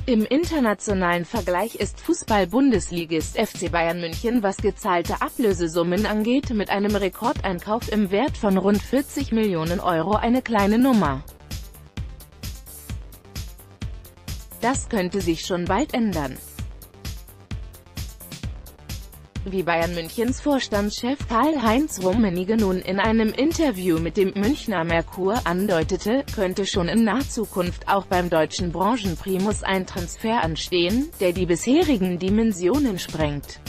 Im internationalen Vergleich ist Fußball-Bundesligist FC Bayern München, was gezahlte Ablösesummen angeht, mit einem Rekordeinkauf im Wert von rund 40 Millionen Euro eine kleine Nummer. Das könnte sich schon bald ändern. Wie Bayern Münchens Vorstandschef Karl-Heinz Rummenigge nun in einem Interview mit dem Münchner Merkur andeutete, könnte schon in naher Zukunft auch beim deutschen Branchenprimus ein Transfer anstehen, der die bisherigen Dimensionen sprengt.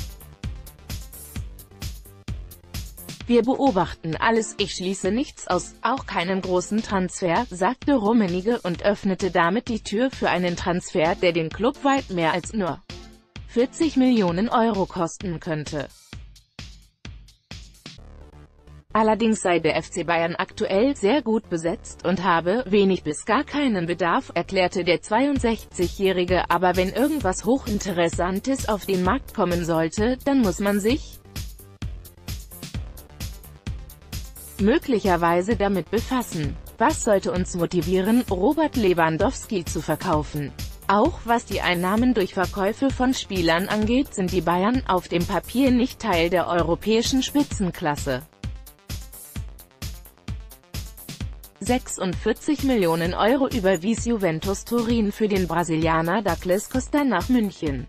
Wir beobachten alles, ich schließe nichts aus, auch keinen großen Transfer, sagte Rummenigge und öffnete damit die Tür für einen Transfer, der den Klub weit mehr als nur 40 Millionen Euro kosten könnte. Allerdings sei der FC Bayern aktuell sehr gut besetzt und habe wenig bis gar keinen Bedarf, erklärte der 62-Jährige, aber wenn irgendwas Hochinteressantes auf den Markt kommen sollte, dann muss man sich möglicherweise damit befassen. Was sollte uns motivieren, Robert Lewandowski zu verkaufen? Auch was die Einnahmen durch Verkäufe von Spielern angeht, sind die Bayern auf dem Papier nicht Teil der europäischen Spitzenklasse. 46 Millionen Euro überwies Juventus Turin für den Brasilianer Douglas Costa nach München.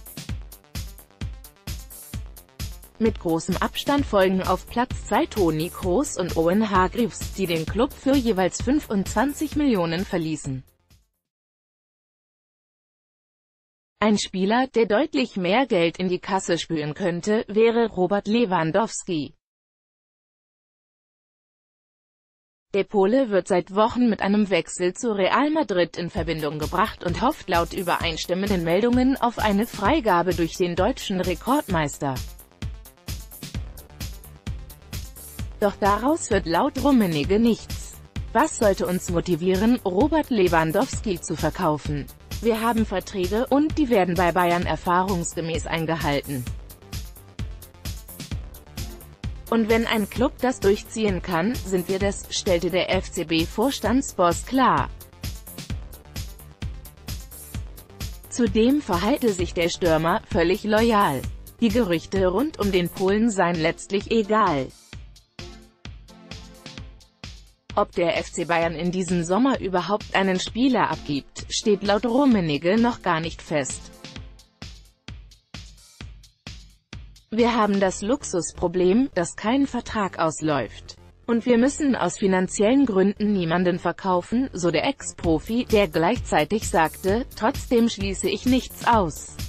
Mit großem Abstand folgen auf Platz 2 Toni Kroos und Owen Hargreaves, die den Klub für jeweils 25 Millionen verließen. Ein Spieler, der deutlich mehr Geld in die Kasse spülen könnte, wäre Robert Lewandowski. Der Pole wird seit Wochen mit einem Wechsel zu Real Madrid in Verbindung gebracht und hofft laut übereinstimmenden Meldungen auf eine Freigabe durch den deutschen Rekordmeister. Doch daraus wird laut Rummenigge nichts. Was sollte uns motivieren, Robert Lewandowski zu verkaufen? Wir haben Verträge, und die werden bei Bayern erfahrungsgemäß eingehalten. Und wenn ein Club das durchziehen kann, sind wir das, stellte der FCB-Vorstandsboss klar. Zudem verhalte sich der Stürmer völlig loyal. Die Gerüchte rund um den Polen seien letztlich egal. Ob der FC Bayern in diesem Sommer überhaupt einen Spieler abgibt, steht laut Rummenigge noch gar nicht fest. Wir haben das Luxusproblem, dass kein Vertrag ausläuft. Und wir müssen aus finanziellen Gründen niemanden verkaufen, so der Ex-Profi, der gleichzeitig sagte, trotzdem schließe ich nichts aus.